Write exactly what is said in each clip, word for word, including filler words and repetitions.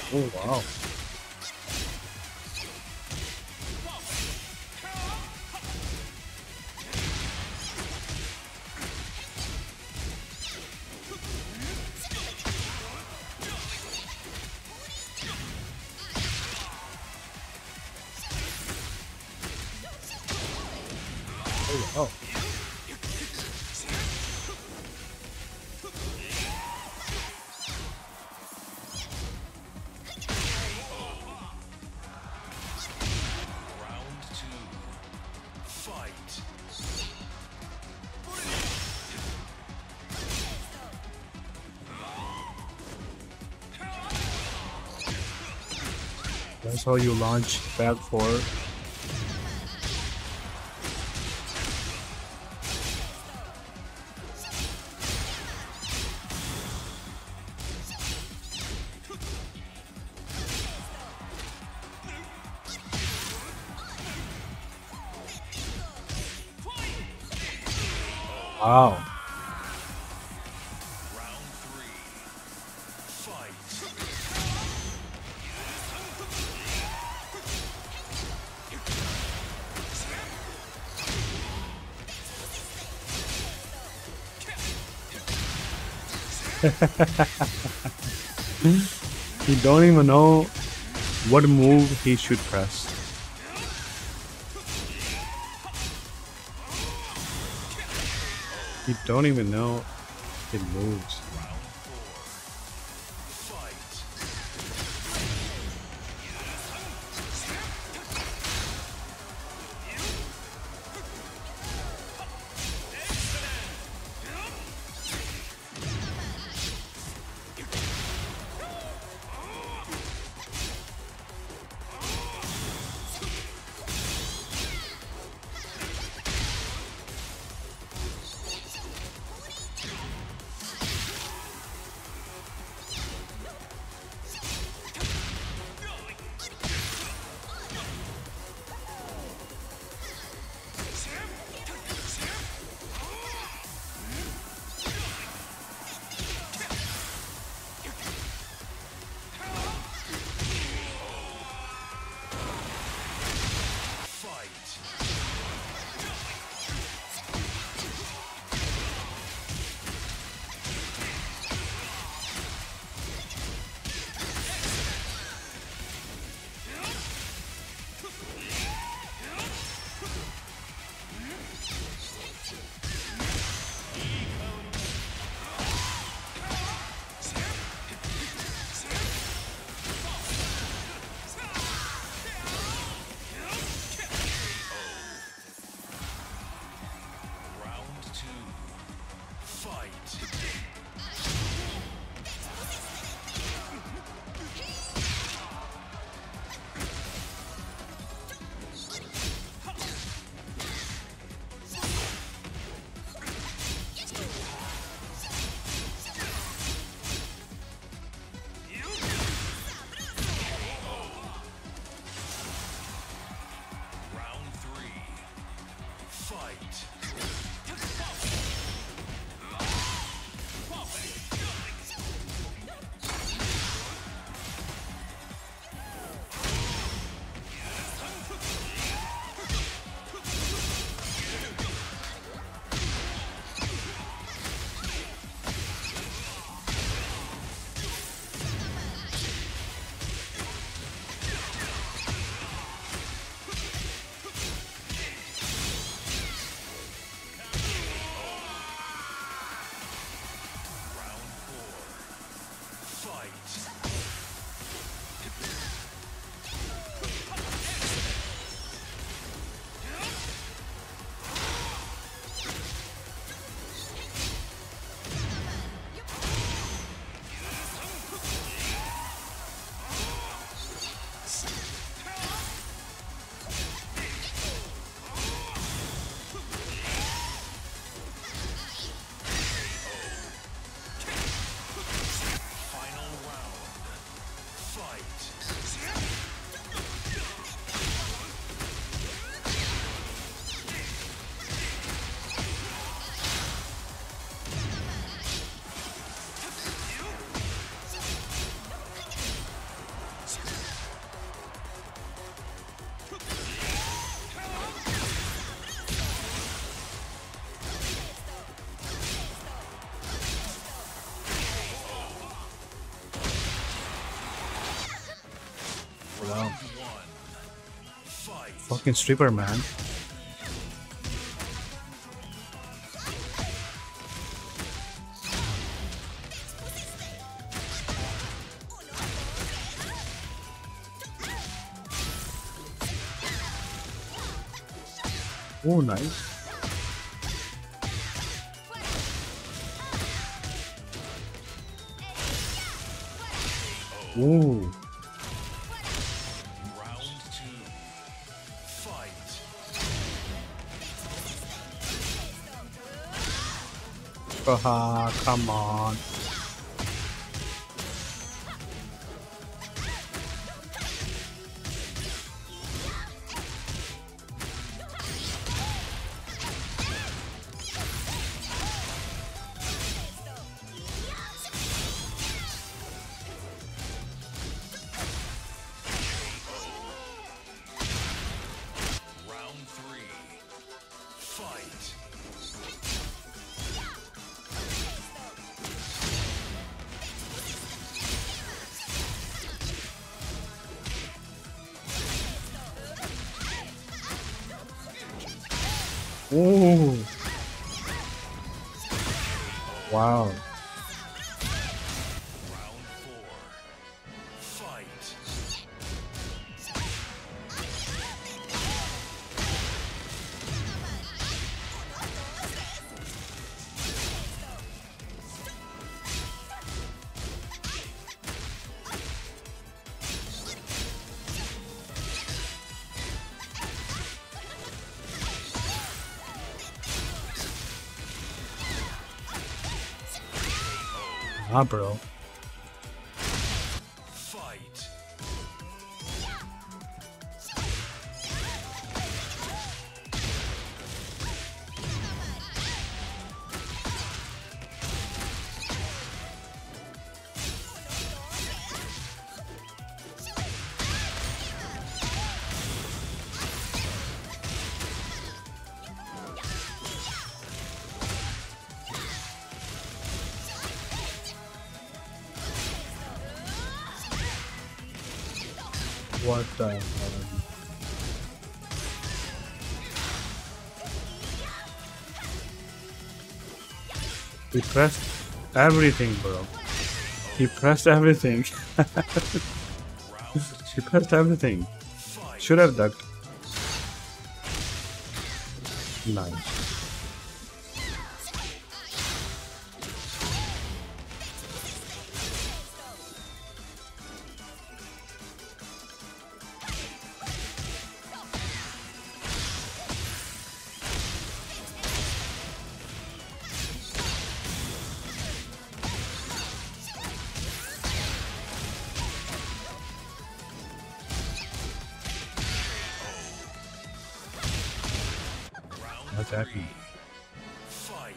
Oh wow. Oh wow. Round two. Fight. That's how you launch back forward. Wow. Round three. Fight. He don't even know what move he should press. He don't even know it moves. Round four. Fight. Fight. Fucking stripper, man. Oh, nice. Ooh. Round two. Fight. Haha, come on. Round three. Fight. Ooh. Wow. Round four. Fight. Ah, bro. Fight. What the hell? He pressed everything, bro. He pressed everything. He pressed everything. Should have ducked. Nice. What's happening? Fight.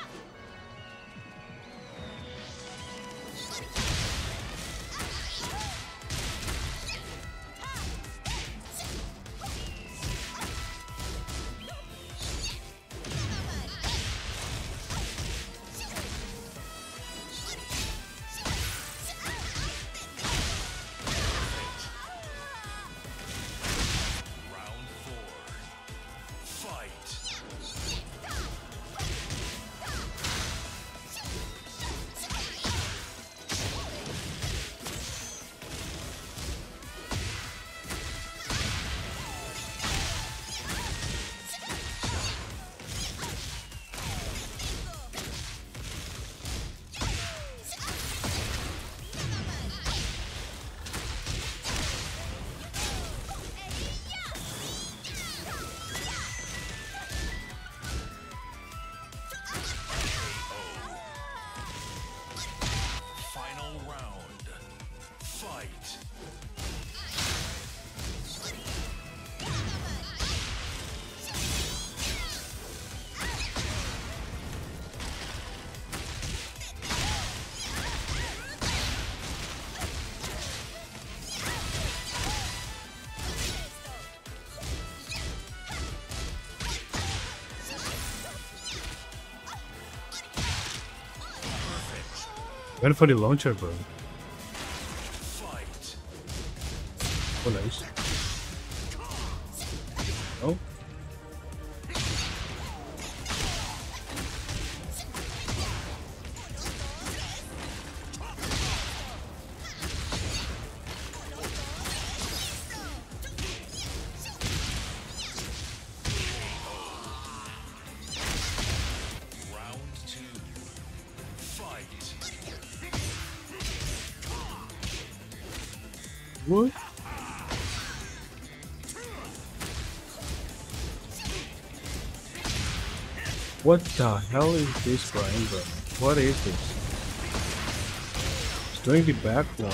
Round four. Fight. Final round. Fight. Went for the launcher, bro. Fight. Oh, nice. Oh. Round two. Fight. What? What the hell is this, Brian, bro? What is this? It's doing the back one.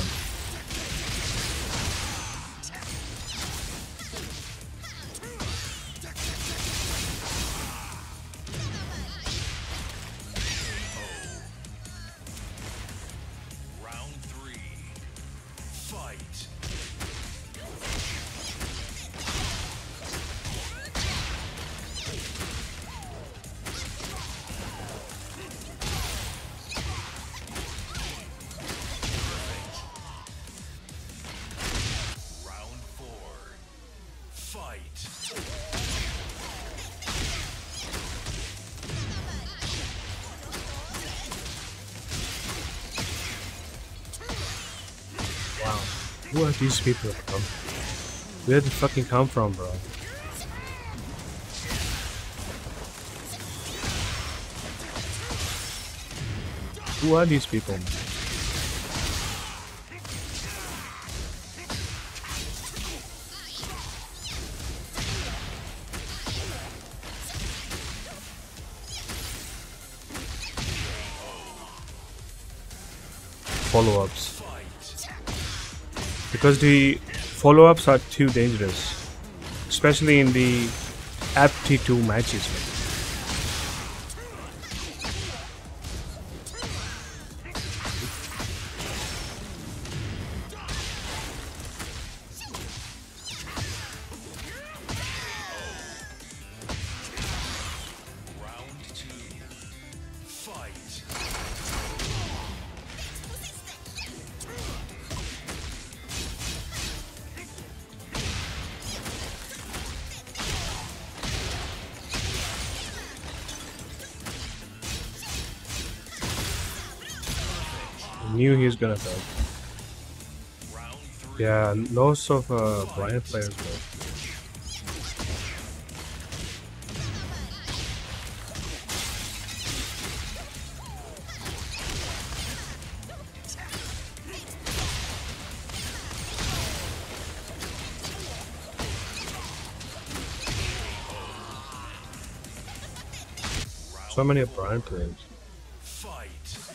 Round three. Fight. Round four. Fight. Wow. Who are these people from? Where did they fucking come from, bro? Who are these people, man? Follow-ups. Fight. Because the follow-ups are too dangerous. Especially in the App T two matches, man. Round two. Fight. I knew he was gonna die. Round three. Yeah, lots of uh, Brian players, bro. So many Brian players. Fight.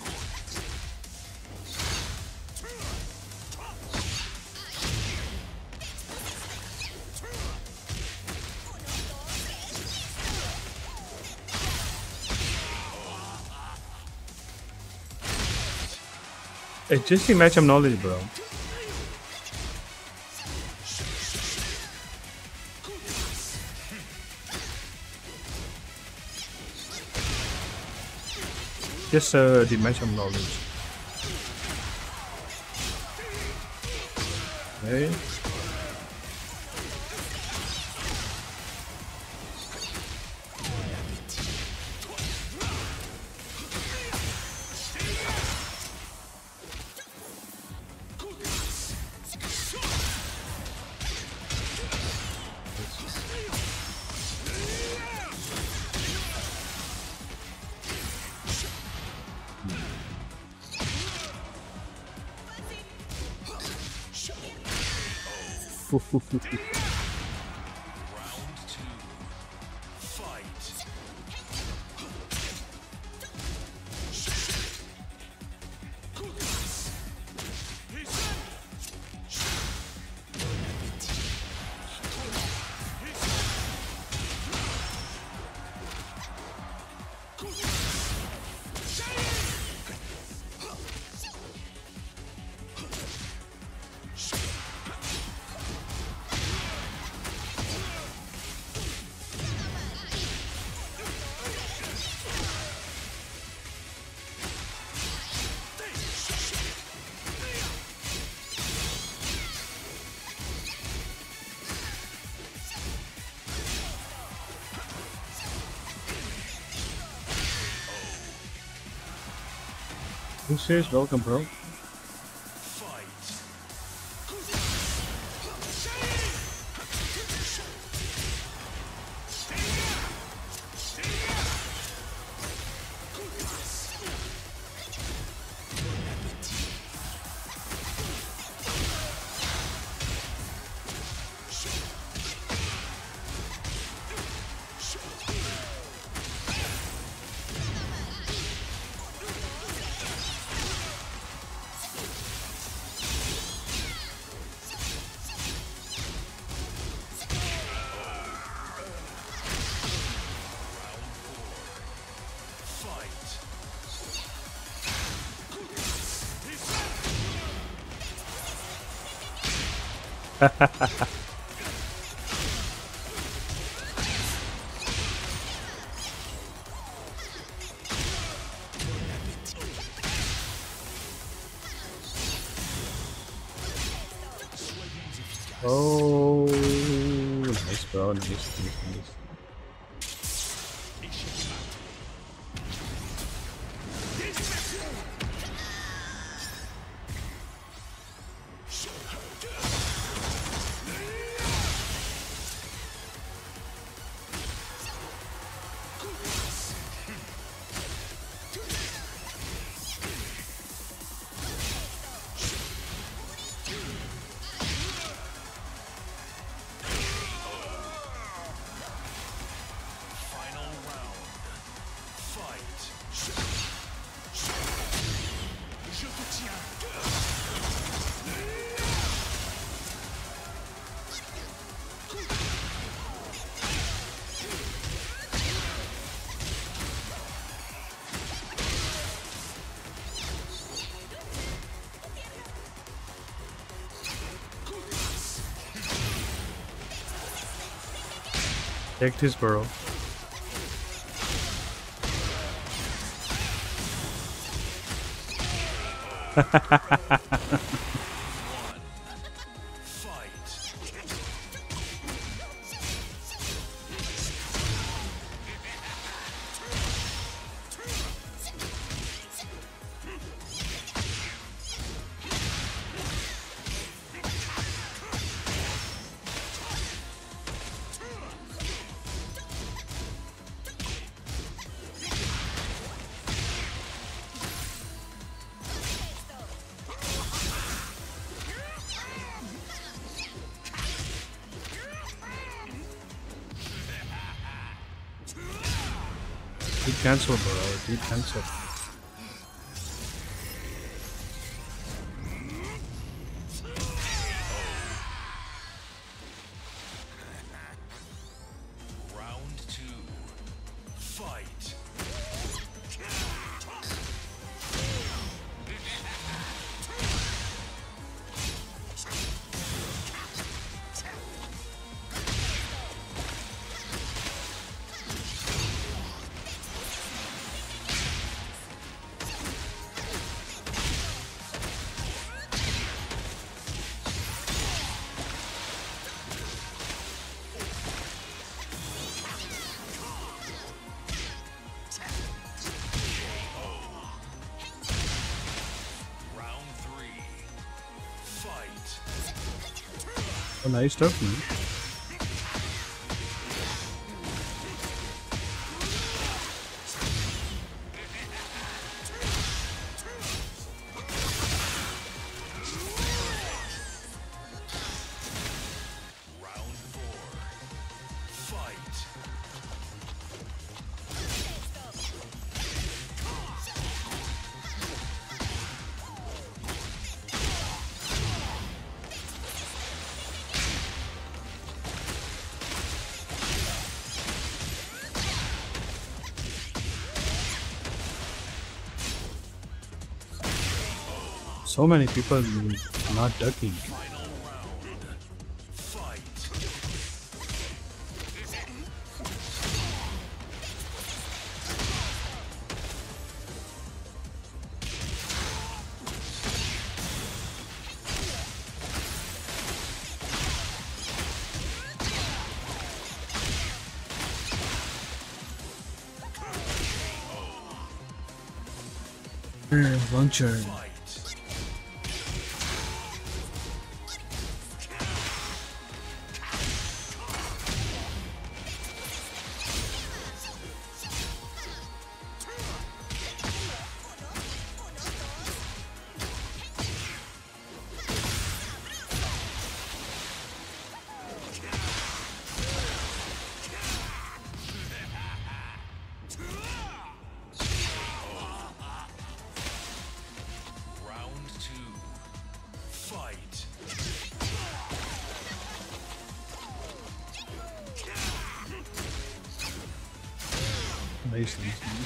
It's just the matchup knowledge, bro. Just uh, the matchup knowledge. Okay. Round two. Fight. Who says welcome, bro? Fight. Oh, nice, bro. Nice, nice, nice. Final round. Fight. Je te tiens. Take this, bro. Fight. Deep cancel, bro. Deep cancel. Round two. Fight. Round three. Fight. Oh, nice stuff, man. Round four. Fight. So many people not ducking. Final round. Fight. Launcher. Fight. Round two. Fight. Nice, nice, nice.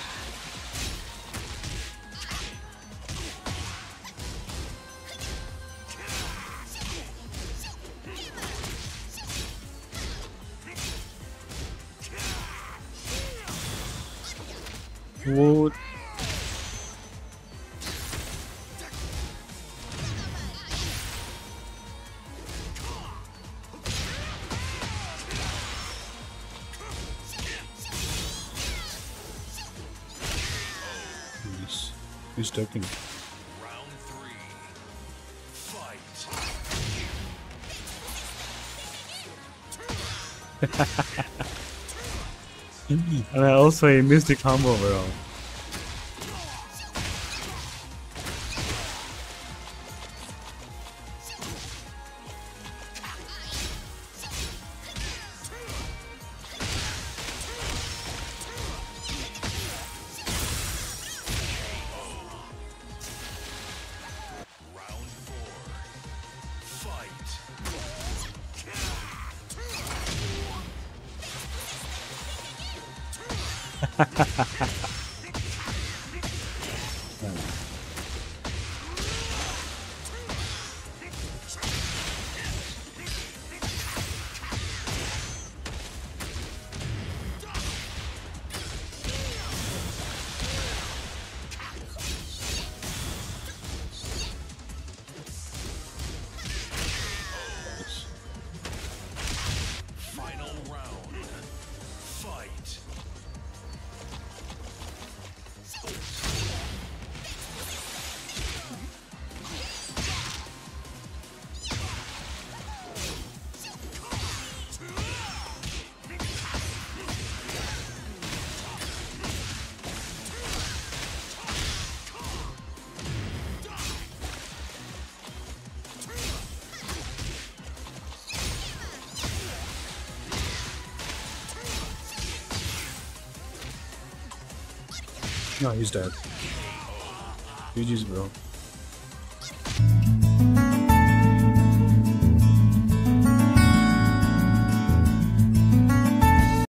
What? He's, he's ducking. Round three. Fight. And I also he missed the combo, bro. Round four. Fight. Final round. Fight. No, he's dead. G G's, bro.